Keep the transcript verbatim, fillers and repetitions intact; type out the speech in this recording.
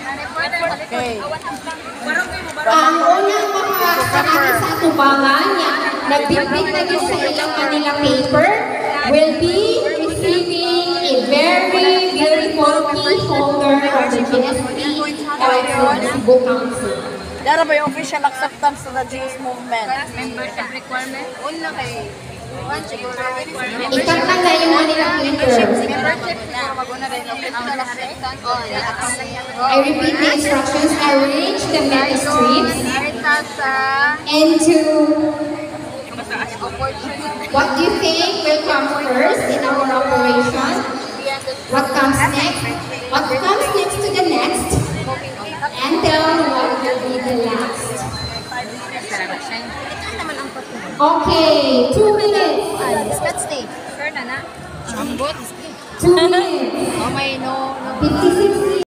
Okay. Ang unang mga kanaki sa tubangan niya, nagbibig na yun sa ilang Manila paper, will be receiving a very beautiful key holder of the G S P Cebu Council. Dara ba yung official acceptance to the G S movement? Membership requirement? Una kay one siguro requirement. Ikatang na yung Manila paper. Membership siguro maguna rin official acceptance. I repeat the instructions. Arrange the meta strips into what do you think will come first in our operation? What comes next? What comes next to the next? And tell what will be the last. Okay, two minutes. Let's stay. Sure na na. Ambot. Two minutes. Oh, may no. fifty-six